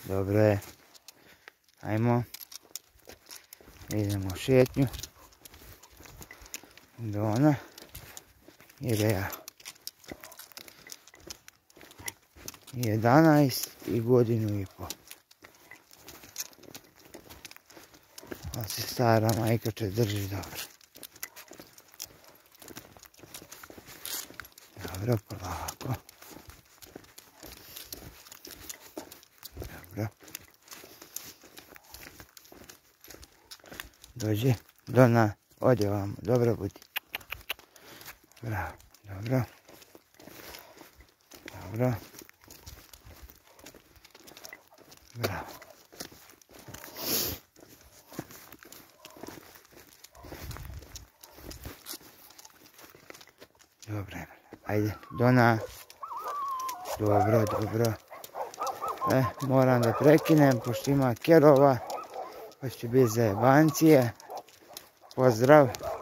Dobro je. Ajmo. Idemo u šetnju. Do ona. I da ja. 11 i godinu i pol. Ali se stara majkača drži dobro. Dobro, polako. Dobro. Dođi, Dona, odi ovamo, dobro budi. Bravo, dobro. Dobro. Bravo. Dobro, ajde, Dona. Dobro, dobro. Moram da prekinem, pošto ima kerova, pa će biti zajebancije. Pozdrav.